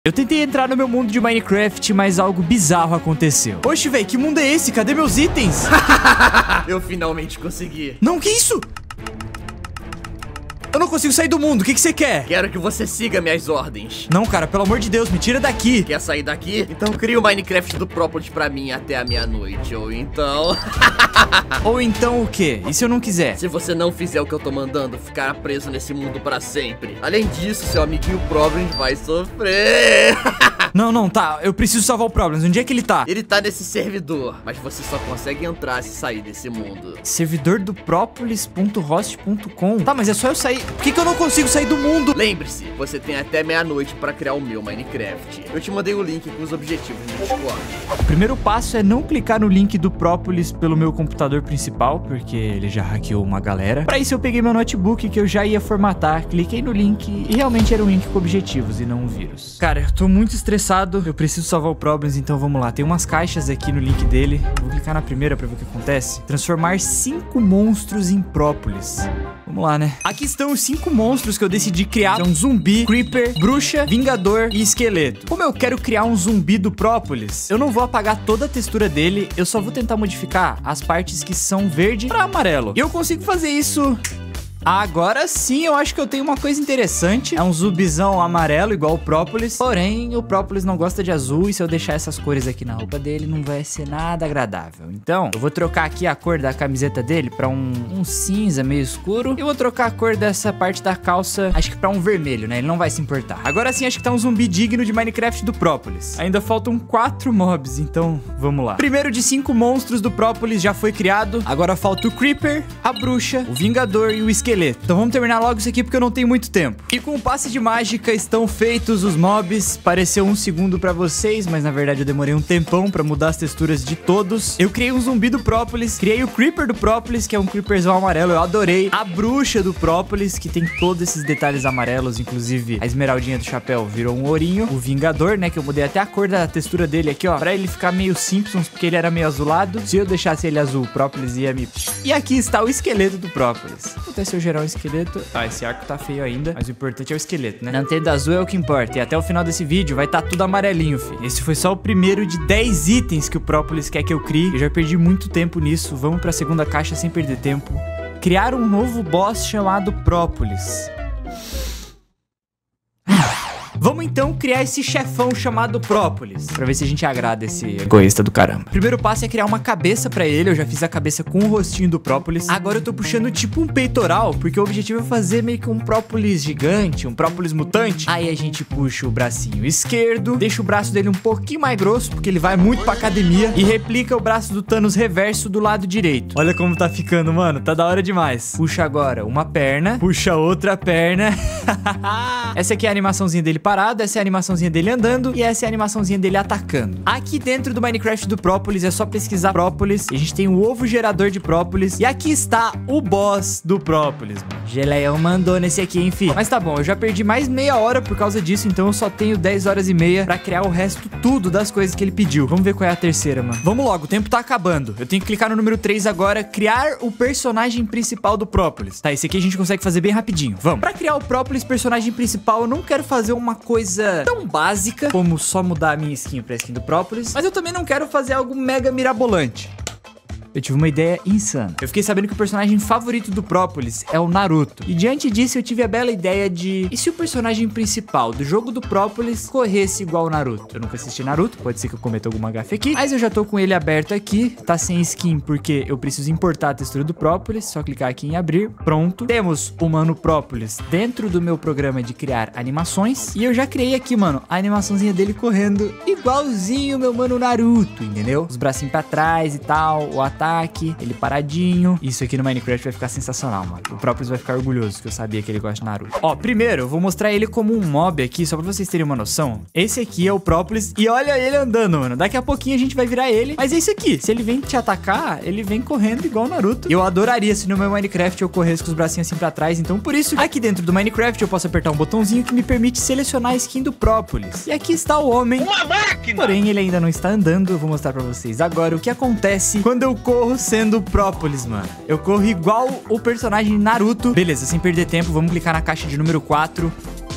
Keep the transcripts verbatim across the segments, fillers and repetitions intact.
Eu tentei entrar no meu mundo de Minecraft, mas algo bizarro aconteceu. Oxe, velho, que mundo é esse? Cadê meus itens? Eu finalmente consegui. Não, que isso? Eu não consigo sair do mundo, o que que você quer? Quero que você siga minhas ordens. Não, cara, pelo amor de Deus, me tira daqui. Quer sair daqui? Então cria o Minecraft do Própolis pra mim até a meia-noite. Ou então... Ou então o quê? E se eu não quiser? Se você não fizer o que eu tô mandando, ficará preso nesse mundo pra sempre. Além disso, seu amiguinho Problems vai sofrer. Não, não, tá, eu preciso salvar o Problems. Onde é que ele tá? Ele tá nesse servidor, mas você só consegue entrar se sair desse mundo. Servidor do Própolis ponto host ponto com. Tá, mas é só eu sair. Por que que eu não consigo sair do mundo? Lembre-se, você tem até meia-noite pra criar o meu Minecraft. Eu te mandei o link com os objetivos no Discord. O primeiro passo é não clicar no link do Própolis pelo meu computador principal, porque ele já hackeou uma galera. Pra isso eu peguei meu notebook que eu já ia formatar, cliquei no link e realmente era um link com objetivos e não um vírus. Cara, eu tô muito estressado, eu preciso salvar o Problems, então vamos lá. Tem umas caixas aqui no link dele. Vou clicar na primeira pra ver o que acontece. Transformar cinco monstros em Própolis. Vamos lá, né? Aqui estão os cinco monstros que eu decidi criar. São zumbi, creeper, bruxa, vingador e esqueleto. Como eu quero criar um zumbi do Própolis, eu não vou apagar toda a textura dele, eu só vou tentar modificar as partes que são verde pra amarelo. E eu consigo fazer isso... Agora sim, eu acho que eu tenho uma coisa interessante. É um zumbizão amarelo, igual o Própolis. Porém, o Própolis não gosta de azul. E se eu deixar essas cores aqui na roupa dele, não vai ser nada agradável. Então, eu vou trocar aqui a cor da camiseta dele pra um, um cinza meio escuro. E vou trocar a cor dessa parte da calça, acho que pra um vermelho, né? Ele não vai se importar. Agora sim, acho que tá um zumbi digno de Minecraft do Própolis. Ainda faltam quatro mobs, então vamos lá. Primeiro de cinco monstros do Própolis já foi criado. Agora falta o Creeper, a Bruxa, o Vingador e o Esqueleto. Então vamos terminar logo isso aqui porque eu não tenho muito tempo. E com o passe de mágica estão feitos os mobs. Pareceu um segundo pra vocês, mas na verdade eu demorei um tempão pra mudar as texturas de todos. Eu criei um zumbi do Própolis, criei o Creeper do Própolis, que é um Creeperzão amarelo, eu adorei. A Bruxa do Própolis, que tem todos esses detalhes amarelos, inclusive a esmeraldinha do chapéu virou um ourinho. O Vingador, né, que eu mudei até a cor da textura dele aqui, ó, pra ele ficar meio Simpsons, porque ele era meio azulado. Se eu deixasse ele azul, o Própolis ia me... E aqui está o esqueleto do Própolis. Até se eu gerar um esqueleto... Ah, esse arco tá feio ainda, mas o importante é o esqueleto, né? Não tendo azul é o que importa. E até o final desse vídeo vai estar tá tudo amarelinho, filho. Esse foi só o primeiro de dez itens que o Própolis quer que eu crie. Eu já perdi muito tempo nisso. Vamos pra segunda caixa sem perder tempo. Criar um novo boss chamado Própolis. Vamos então criar esse chefão chamado Própolis, pra ver se a gente agrada esse egoísta do caramba. Primeiro passo é criar uma cabeça pra ele. Eu já fiz a cabeça com o rostinho do Própolis. Agora eu tô puxando tipo um peitoral, porque o objetivo é fazer meio que um Própolis gigante, um Própolis mutante. Aí a gente puxa o bracinho esquerdo, deixa o braço dele um pouquinho mais grosso, porque ele vai muito pra academia, e replica o braço do Thanos reverso do lado direito. Olha como tá ficando, mano, tá da hora demais. Puxa agora uma perna, puxa outra perna. Essa aqui é a animaçãozinha dele parado, essa é a animaçãozinha dele andando e essa é a animaçãozinha dele atacando. Aqui dentro do Minecraft do Própolis é só pesquisar Própolis e a gente tem o ovo gerador de Própolis e aqui está o boss do Própolis, mano. Geleião mandou nesse aqui, enfim. Mas tá bom, eu já perdi mais meia hora por causa disso, então eu só tenho dez horas e meia pra criar o resto tudo das coisas que ele pediu. Vamos ver qual é a terceira, mano. Vamos logo, o tempo tá acabando. Eu tenho que clicar no número três agora, criar o personagem principal do Própolis. Tá, esse aqui a gente consegue fazer bem rapidinho. Vamos. Pra criar o Própolis personagem principal, eu não quero fazer uma coisa tão básica como só mudar a minha skin pra skin do Própolis, mas eu também não quero fazer algo mega mirabolante. Eu tive uma ideia insana. Eu fiquei sabendo que o personagem favorito do Própolis é o Naruto. E diante disso eu tive a bela ideia de... E se o personagem principal do jogo do Própolis corresse igual o Naruto? Eu nunca assisti Naruto, pode ser que eu cometa alguma gafe aqui. Mas eu já tô com ele aberto aqui. Tá sem skin porque eu preciso importar a textura do Própolis. Só clicar aqui em abrir. Pronto. Temos o Mano Própolis dentro do meu programa de criar animações. E eu já criei aqui, mano, a animaçãozinha dele correndo igualzinho o meu mano Naruto, entendeu? Os bracinhos pra trás e tal, o ataque. Ataque, ele paradinho. Isso aqui no Minecraft vai ficar sensacional, mano. O Própolis vai ficar orgulhoso que eu sabia que ele gosta de Naruto. Ó, primeiro eu vou mostrar ele como um mob aqui, só pra vocês terem uma noção. Esse aqui é o Própolis e olha ele andando, mano. Daqui a pouquinho a gente vai virar ele. Mas é isso aqui, se ele vem te atacar, ele vem correndo igual o Naruto. Eu adoraria se no meu Minecraft eu corresse com os bracinhos assim pra trás. Então por isso, aqui dentro do Minecraft eu posso apertar um botãozinho que me permite selecionar a skin do Própolis. E aqui está o homem. Uma máquina! Porém ele ainda não está andando. Eu vou mostrar pra vocês agora o que acontece quando eu corro sendo o Própolis, mano. Eu corro igual o personagem Naruto. Beleza, sem perder tempo, vamos clicar na caixa de número quatro.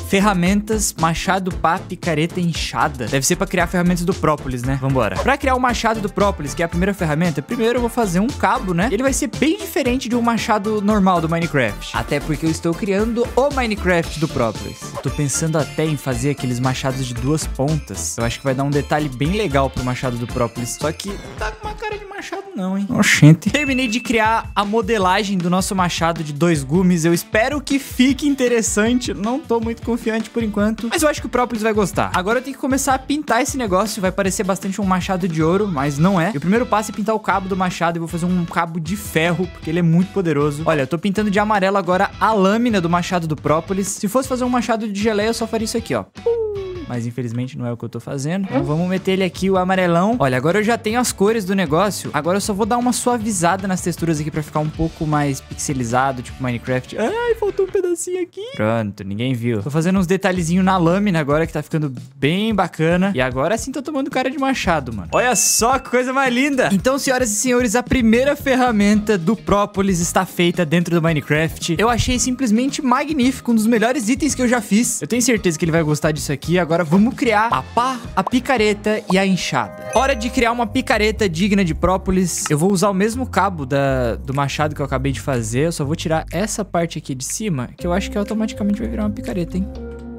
Ferramentas, machado, pá, picareta, enxada. Deve ser pra criar ferramentas do própolis, né? Vambora. Pra criar o machado do própolis, que é a primeira ferramenta, primeiro eu vou fazer um cabo, né? Ele vai ser bem diferente de um machado normal do Minecraft. Até porque eu estou criando o Minecraft do própolis. Tô pensando até em fazer aqueles machados de duas pontas. Eu acho que vai dar um detalhe bem legal pro machado do própolis. Só que tá com uma cara de machado não, hein? Oxente. Terminei de criar a modelagem do nosso machado de dois gumes. Eu espero que fique interessante. Não tô muito confiante por enquanto, mas eu acho que o própolis vai gostar. Agora eu tenho que começar a pintar esse negócio. Vai parecer bastante um machado de ouro, mas não é. E o primeiro passo é pintar o cabo do machado. Eu vou fazer um cabo de ferro, porque ele é muito poderoso. Olha, eu tô pintando de amarelo agora a lâmina do machado do própolis. Se fosse fazer um machado de geleia, eu só faria isso aqui, ó. Mas infelizmente não é o que eu tô fazendo. Então vamos meter ele aqui, o amarelão. Olha, agora eu já tenho as cores do negócio. Agora eu só vou dar uma suavizada nas texturas aqui pra ficar um pouco mais pixelizado, tipo Minecraft. Ai, faltou um pedacinho aqui. Pronto, ninguém viu. Tô fazendo uns detalhezinhos na lâmina agora, que tá ficando bem bacana. E agora sim tô tomando cara de machado, mano. Olha só que coisa mais linda. Então, senhoras e senhores, a primeira ferramenta do própolis está feita dentro do Minecraft. Eu achei simplesmente magnífico, um dos melhores itens que eu já fiz. Eu tenho certeza que ele vai gostar disso aqui. Agora vamos criar a pá, a picareta e a enxada. Hora de criar uma picareta digna de própolis. Eu vou usar o mesmo cabo da, do machado que eu acabei de fazer. Eu só vou tirar essa parte aqui de cima, que eu acho que automaticamente vai virar uma picareta, hein?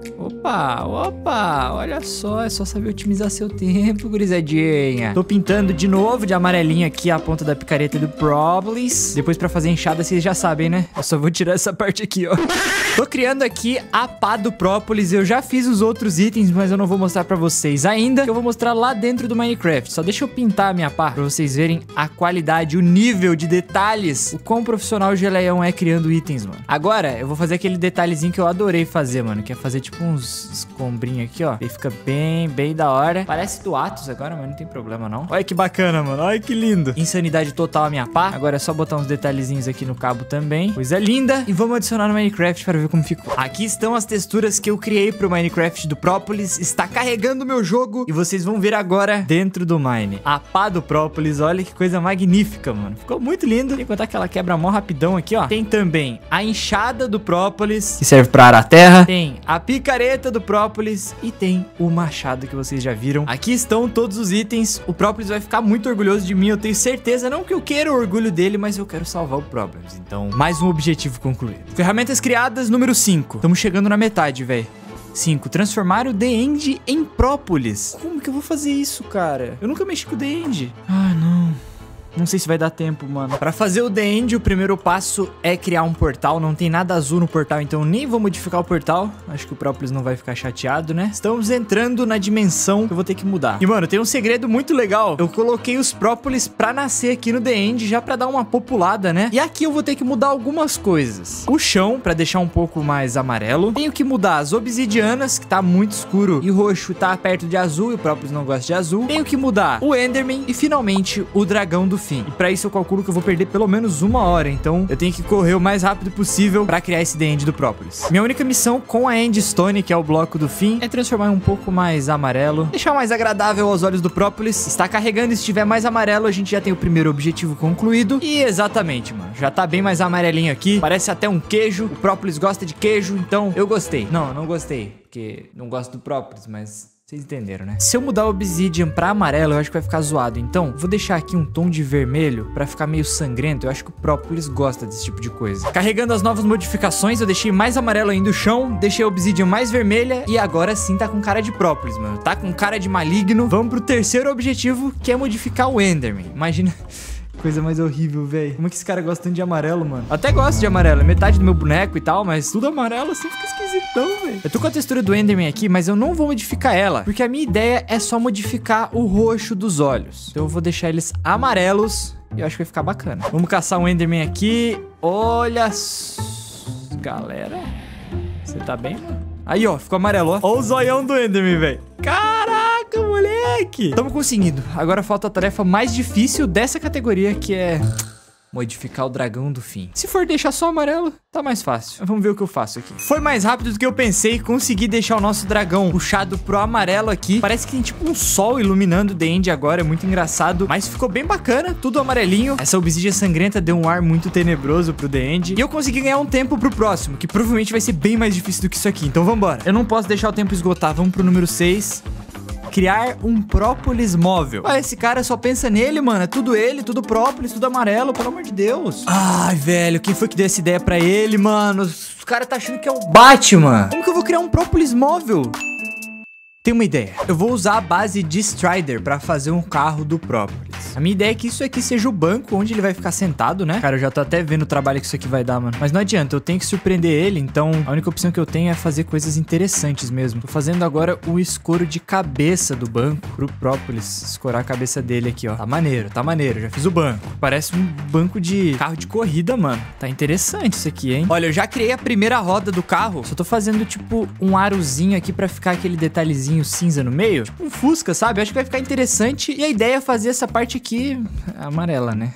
Opa, opa, olha só, é só saber otimizar seu tempo, gurizadinha. Tô pintando de novo de amarelinho aqui a ponta da picareta do própolis. Depois pra fazer enxada, vocês já sabem, né? Eu só vou tirar essa parte aqui, ó. Tô criando aqui a pá do própolis. Eu já fiz os outros itens, mas eu não vou mostrar pra vocês ainda. Eu vou mostrar lá dentro do Minecraft. Só deixa eu pintar a minha pá pra vocês verem a qualidade, o nível de detalhes. O quão profissional o Geleião é criando itens, mano. Agora, eu vou fazer aquele detalhezinho que eu adorei fazer, mano. Que é fazer tipo uns escombrinhos aqui, ó. Ele fica bem, bem da hora. Parece do Atos agora, mas não tem problema, não. Olha que bacana, mano. Olha que lindo. Insanidade total a minha pá. Agora é só botar uns detalhezinhos aqui no cabo também. Coisa linda. E vamos adicionar no Minecraft para ver como ficou. Aqui estão as texturas que eu criei pro Minecraft do própolis. Está carregando o meu jogo e vocês vão ver agora dentro do Mine. A pá do própolis, olha que coisa magnífica, mano. Ficou muito lindo. Tem que contar que ela quebra mó rapidão aqui, ó. Tem também a enxada do própolis, que serve pra arar a terra. Tem a picareta do própolis e tem o machado que vocês já viram. Aqui estão todos os itens. O própolis vai ficar muito orgulhoso de mim, eu tenho certeza. Não que eu queira o orgulho dele, mas eu quero salvar o própolis. Então, mais um objetivo concluído. Ferramentas criadas, número cinco. Estamos chegando na metade, velho. cinco. Transformar o The End em própolis. Como que eu vou fazer isso, cara? Eu nunca mexi com o The End. Ah, não. Não sei se vai dar tempo, mano. Pra fazer o The End, o primeiro passo é criar um portal. Não tem nada azul no portal, então nem vou modificar o portal. Acho que o própolis não vai ficar chateado, né? Estamos entrando na dimensão que eu vou ter que mudar. E, mano, tem um segredo muito legal. Eu coloquei os própolis pra nascer aqui no The End, já pra dar uma populada, né? E aqui eu vou ter que mudar algumas coisas. O chão, pra deixar um pouco mais amarelo. Tenho que mudar as obsidianas, que tá muito escuro e roxo tá perto de azul, e o própolis não gosta de azul. Tenho que mudar o Enderman e, finalmente, o dragão do fim. E pra isso eu calculo que eu vou perder pelo menos uma hora. Então eu tenho que correr o mais rápido possível pra criar esse The End do própolis. Minha única missão com a Endstone, que é o bloco do fim, é transformar um pouco mais amarelo, deixar mais agradável aos olhos do própolis. Está carregando, e se tiver mais amarelo, a gente já tem o primeiro objetivo concluído. E exatamente, mano, já tá bem mais amarelinho aqui. Parece até um queijo. O própolis gosta de queijo, então eu gostei. Não, não gostei, porque não gosto do própolis, mas vocês entenderam, né? Se eu mudar o obsidian pra amarelo, eu acho que vai ficar zoado. Então, vou deixar aqui um tom de vermelho pra ficar meio sangrento. Eu acho que o própolis gosta desse tipo de coisa. Carregando as novas modificações, eu deixei mais amarelo ainda o chão, deixei a obsidian mais vermelha e agora sim tá com cara de própolis, mano. Tá com cara de maligno. Vamos pro terceiro objetivo, que é modificar o Enderman. Imagina... Coisa mais horrível, velho. Como é que esse cara gosta tanto de amarelo, mano? Até gosto de amarelo, é metade do meu boneco e tal, mas tudo amarelo assim fica esquisitão, velho. Eu tô com a textura do Enderman aqui, mas eu não vou modificar ela, porque a minha ideia é só modificar o roxo dos olhos. Então eu vou deixar eles amarelos e eu acho que vai ficar bacana. Vamos caçar um Enderman aqui. Olha... Galera, você tá bem, mano? Aí, ó, ficou amarelo, ó. Ó o zoião do Enderman, velho. Caraca, moleque. Tamo conseguindo. Agora falta a tarefa mais difícil dessa categoria, que é Modificar o dragão do fim. Se for deixar só amarelo, tá mais fácil. Vamos ver o que eu faço aqui. Foi mais rápido do que eu pensei. Consegui deixar o nosso dragão puxado pro amarelo aqui. Parece que tem tipo um sol iluminando o The End agora. É muito engraçado. Mas ficou bem bacana. Tudo amarelinho. Essa obsidian sangrenta deu um ar muito tenebroso pro The End. E eu consegui ganhar um tempo pro próximo, que provavelmente vai ser bem mais difícil do que isso aqui. Então vambora. Eu não posso deixar o tempo esgotar. Vamos pro número seis. Criar um própolis móvel. Ah, esse cara só pensa nele, mano. É tudo ele, tudo própolis, tudo amarelo, pelo amor de Deus. Ai, velho, quem foi que deu essa ideia pra ele, mano? Os caras tá achando que é o Batman. Como que eu vou criar um própolis móvel? Tem uma ideia. Eu vou usar a base de Strider pra fazer um carro do própolis. A minha ideia é que isso aqui seja o banco onde ele vai ficar sentado, né? Cara, eu já tô até vendo o trabalho que isso aqui vai dar, mano. Mas não adianta, eu tenho que surpreender ele, então a única opção que eu tenho é fazer coisas interessantes mesmo. Tô fazendo agora o escoro de cabeça do banco pro própolis. Escorar a cabeça dele aqui, ó. Tá maneiro, tá maneiro. Já fiz o banco. Parece um banco de carro de corrida, mano. Tá interessante isso aqui, hein? Olha, eu já criei a primeira roda do carro. Só tô fazendo, tipo, um arozinho aqui pra ficar aquele detalhezinho cinza no meio, tipo um Fusca, sabe? Eu acho que vai ficar interessante. E a ideia é fazer essa parte aqui amarela, né?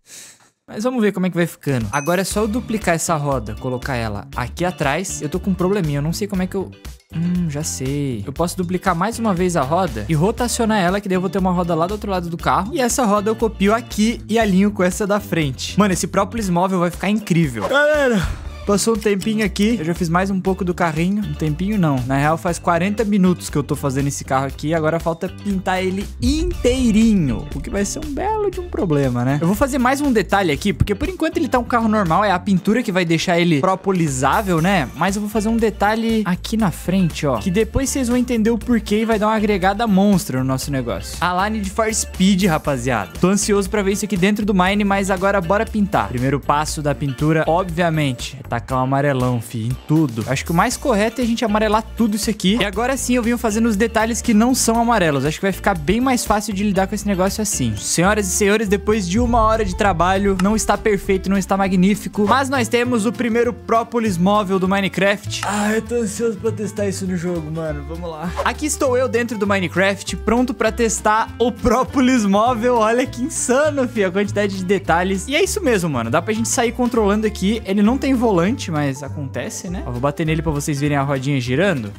Mas vamos ver como é que vai ficando. Agora é só eu duplicar essa roda, colocar ela aqui atrás. Eu tô com um probleminha, eu não sei como é que eu... Hum, já sei. Eu posso duplicar mais uma vez a roda e rotacionar ela, que daí eu vou ter uma roda lá do outro lado do carro. E essa roda eu copio aqui e alinho com essa da frente. Mano, esse própolis móvel vai ficar incrível. Galera... Passou um tempinho aqui, eu já fiz mais um pouco do carrinho. Um tempinho não, na real faz quarenta minutos que eu tô fazendo esse carro aqui. Agora falta pintar ele inteirinho, o que vai ser um belo de um problema, né? Eu vou fazer mais um detalhe aqui, porque por enquanto ele tá um carro normal. É a pintura que vai deixar ele propolizável, né? Mas eu vou fazer um detalhe aqui na frente, ó, que depois vocês vão entender o porquê e vai dar uma agregada monstra no nosso negócio. A line de For Speed, rapaziada. Tô ansioso pra ver isso aqui dentro do Mine, mas agora bora pintar. Primeiro passo da pintura, obviamente, é tacar um amarelão, fi, em tudo. Acho que o mais correto é a gente amarelar tudo isso aqui. E agora sim eu venho fazendo os detalhes que não são amarelos. Acho que vai ficar bem mais fácil de lidar com esse negócio assim. Senhoras e senhores, depois de uma hora de trabalho, não está perfeito, não está magnífico, mas nós temos o primeiro própolis móvel do Minecraft. Ah, eu tô ansioso pra testar isso no jogo, mano. Vamos lá. Aqui estou eu dentro do Minecraft, pronto pra testar o própolis móvel. Olha que insano, fi, a quantidade de detalhes. E é isso mesmo, mano. Dá pra gente sair controlando aqui. Ele não tem volante, mas acontece, né? Ó, vou bater nele pra vocês verem a rodinha girando.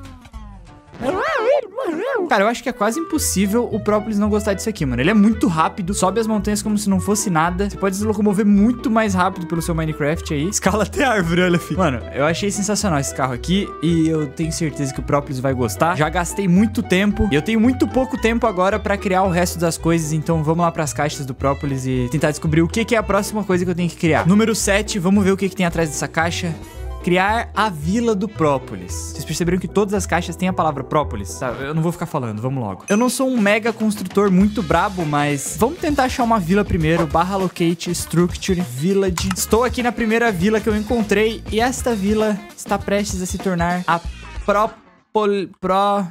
Cara, eu acho que é quase impossível o própolis não gostar disso aqui, mano. Ele é muito rápido, sobe as montanhas como se não fosse nada. Você pode se locomover muito mais rápido pelo seu Minecraft aí. Escala até árvore, olha, filho. Mano, eu achei sensacional esse carro aqui e eu tenho certeza que o própolis vai gostar. Já gastei muito tempo e eu tenho muito pouco tempo agora pra criar o resto das coisas, então vamos lá pras caixas do própolis e tentar descobrir o que, que é a próxima coisa que eu tenho que criar. Número sete, vamos ver o que, que tem atrás dessa caixa. Criar a Vila do Própolis. Vocês perceberam que todas as caixas têm a palavra própolis? Tá, eu não vou ficar falando, vamos logo. Eu não sou um mega construtor muito brabo, mas vamos tentar achar uma vila primeiro. Barra locate, structure, village. Estou aqui na primeira vila que eu encontrei e esta vila está prestes a se tornar a própol... Pro...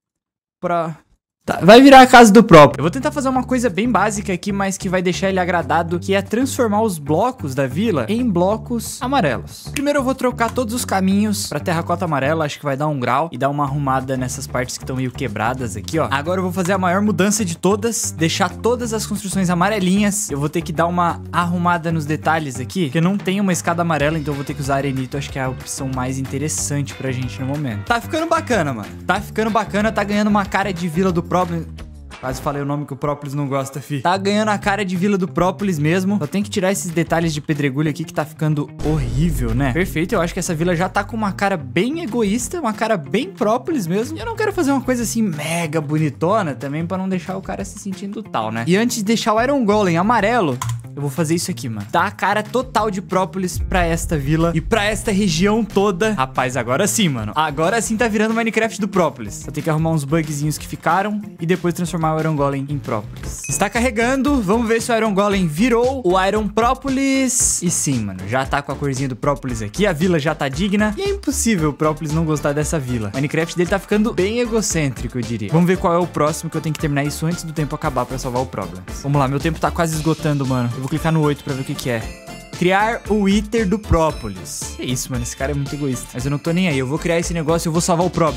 Pro... Tá, vai virar a casa do próprio. Eu vou tentar fazer uma coisa bem básica aqui, mas que vai deixar ele agradado, que é transformar os blocos da vila em blocos amarelos. Primeiro eu vou trocar todos os caminhos pra terracota amarela, acho que vai dar um grau e dar uma arrumada nessas partes que estão meio quebradas aqui, ó. Agora eu vou fazer a maior mudança de todas, deixar todas as construções amarelinhas. Eu vou ter que dar uma arrumada nos detalhes aqui, porque não tem uma escada amarela, então eu vou ter que usar arenito. Acho que é a opção mais interessante pra gente no momento. Tá ficando bacana, mano. Tá ficando bacana, tá ganhando uma cara de vila do próprio. Quase falei o nome que o própolis não gosta, fi. Tá ganhando a cara de vila do própolis mesmo. Só tem que tirar esses detalhes de pedregulho aqui que tá ficando horrível, né? Perfeito, eu acho que essa vila já tá com uma cara bem egoísta, uma cara bem própolis mesmo. E eu não quero fazer uma coisa assim mega bonitona também pra não deixar o cara se sentindo tal, né? E antes de deixar o Iron Golem amarelo, eu vou fazer isso aqui, mano. Dá a cara total de própolis pra esta vila e pra esta região toda. Rapaz, agora sim, mano. Agora sim tá virando Minecraft do própolis. Vou ter que arrumar uns bugzinhos que ficaram e depois transformar o Iron Golem em própolis. Está carregando. Vamos ver se o Iron Golem virou o Iron Própolis. E sim, mano. Já tá com a corzinha do própolis aqui. A vila já tá digna. E é impossível o própolis não gostar dessa vila. O Minecraft dele tá ficando bem egocêntrico, eu diria. Vamos ver qual é o próximo, que eu tenho que terminar isso antes do tempo acabar pra salvar o Problem. Vamos lá, meu tempo tá quase esgotando, mano. Eu vou clicar no oito pra ver o que que é. Criar o Wither do própolis. Que isso, mano, esse cara é muito egoísta. Mas eu não tô nem aí, eu vou criar esse negócio e eu vou salvar o Problem. Tô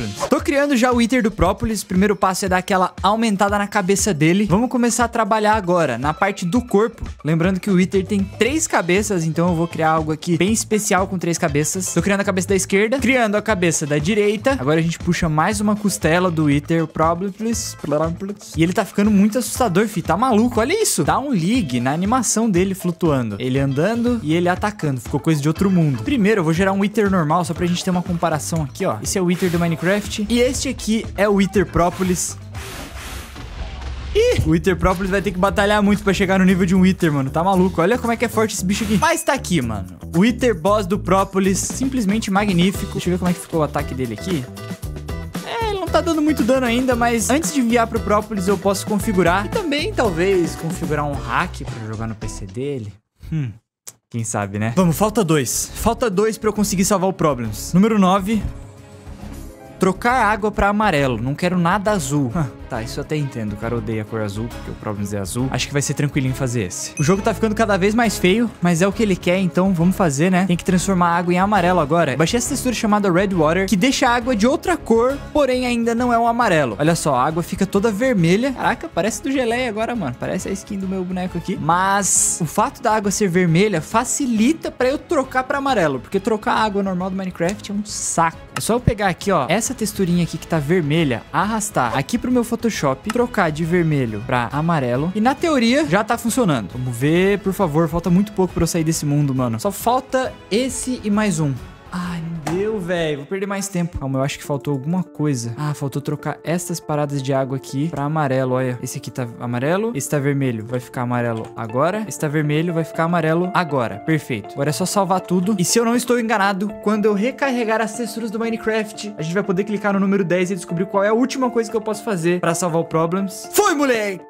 criando já o Wither do Própolis. O primeiro passo é dar aquela aumentada na cabeça dele. Vamos começar a trabalhar agora na parte do corpo. Lembrando que o Wither tem três cabeças, então eu vou criar algo aqui bem especial com três cabeças. Tô criando a cabeça da esquerda, criando a cabeça da direita. Agora a gente puxa mais uma costela do Wither Própolis. E ele tá ficando muito assustador, fi. Tá maluco, olha isso. Dá um ligue na animação dele flutuando. Ele andando e ele atacando. Ficou coisa de outro mundo. Primeiro eu vou gerar um Wither normal, só pra gente ter uma comparação aqui, ó. Esse é o Wither do Minecraft. E este aqui é o Wither Própolis. Ih, o Wither Própolis vai ter que batalhar muito pra chegar no nível de um Wither, mano. Tá maluco. Olha como é que é forte esse bicho aqui. Mas tá aqui, mano. O Wither Boss do Própolis. Simplesmente magnífico. Deixa eu ver como é que ficou o ataque dele aqui. É, ele não tá dando muito dano ainda, mas antes de enviar pro Própolis eu posso configurar. E também, talvez, configurar um hack pra jogar no P C dele. Hum... Quem sabe, né? Vamos, falta dois. Falta dois pra eu conseguir salvar o Problems. Número nove. Trocar água pra amarelo. Não quero nada azul. Tá, isso eu até entendo. O cara odeia a cor azul, porque o Problems é azul. Acho que vai ser tranquilinho fazer esse. O jogo tá ficando cada vez mais feio, mas é o que ele quer, então vamos fazer, né? Tem que transformar a água em amarelo agora. Baixei essa textura chamada Red Water, que deixa a água de outra cor, porém ainda não é um amarelo. Olha só, a água fica toda vermelha. Caraca, parece do Geleia agora, mano. Parece a skin do meu boneco aqui. Mas o fato da água ser vermelha facilita pra eu trocar pra amarelo, porque trocar a água normal do Minecraft é um saco. É só eu pegar aqui, ó, essa texturinha aqui que tá vermelha, arrastar aqui pro meu Photoshop, trocar de vermelho pra amarelo. E na teoria já tá funcionando. Vamos ver, por favor. Falta muito pouco pra eu sair desse mundo, mano. Só falta esse e mais um. Ai, não deu, velho. Vou perder mais tempo. Calma, eu acho que faltou alguma coisa. Ah, faltou trocar essas paradas de água aqui pra amarelo, olha. Esse aqui tá amarelo, esse tá vermelho. Vai ficar amarelo agora. Esse tá vermelho, vai ficar amarelo agora. Perfeito. Agora é só salvar tudo. E se eu não estou enganado, quando eu recarregar as texturas do Minecraft, a gente vai poder clicar no número dez e descobrir qual é a última coisa que eu posso fazer pra salvar o Problems. Foi, moleque!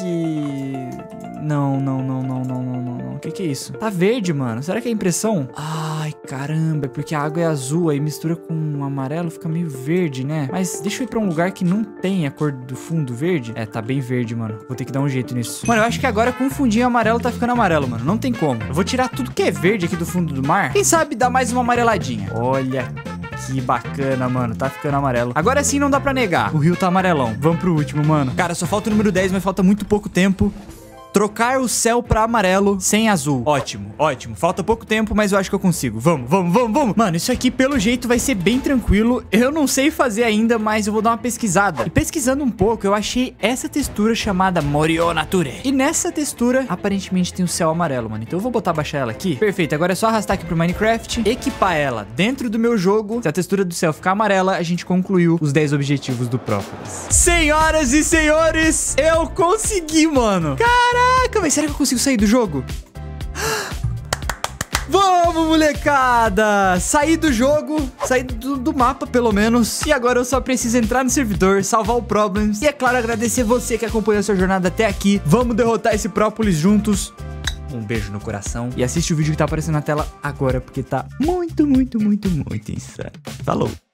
Não, não, não, não, não, não, não, não. O que que é isso? Tá verde, mano. Será que é impressão? Ai, caramba. É porque a água é azul, aí mistura com um amarelo, fica meio verde, né? Mas deixa eu ir pra um lugar que não tem a cor do fundo verde. É, tá bem verde, mano. Vou ter que dar um jeito nisso. Mano, eu acho que agora com o fundinho amarelo tá ficando amarelo, mano. Não tem como. Eu vou tirar tudo que é verde aqui do fundo do mar. Quem sabe dar mais uma amareladinha. Olha que bacana, mano. Tá ficando amarelo. Agora sim não dá pra negar. O rio tá amarelão. Vamos pro último, mano. Cara, só falta o número dez, mas falta muito pouco tempo. Trocar o céu pra amarelo sem azul. Ótimo, ótimo. Falta pouco tempo, mas eu acho que eu consigo. Vamos, vamos, vamos, vamos. Mano, isso aqui pelo jeito vai ser bem tranquilo. Eu não sei fazer ainda, mas eu vou dar uma pesquisada. E pesquisando um pouco, eu achei essa textura chamada Morio Nature. E nessa textura, aparentemente tem o céu amarelo, mano. Então eu vou botar, baixar ela aqui. Perfeito, agora é só arrastar aqui pro Minecraft, equipar ela dentro do meu jogo. Se a textura do céu ficar amarela, a gente concluiu os dez objetivos do Própolis. Senhoras e senhores, eu consegui, mano. Caraca! Caraca, mas será que eu consigo sair do jogo? Vamos, molecada! Sair do jogo, sair do, do mapa, pelo menos. E agora eu só preciso entrar no servidor, salvar o Problems. E, é claro, agradecer você que acompanhou essa jornada até aqui. Vamos derrotar esse Própolis juntos. Um beijo no coração. E assiste o vídeo que tá aparecendo na tela agora, porque tá muito, muito, muito, muito insano. Falou!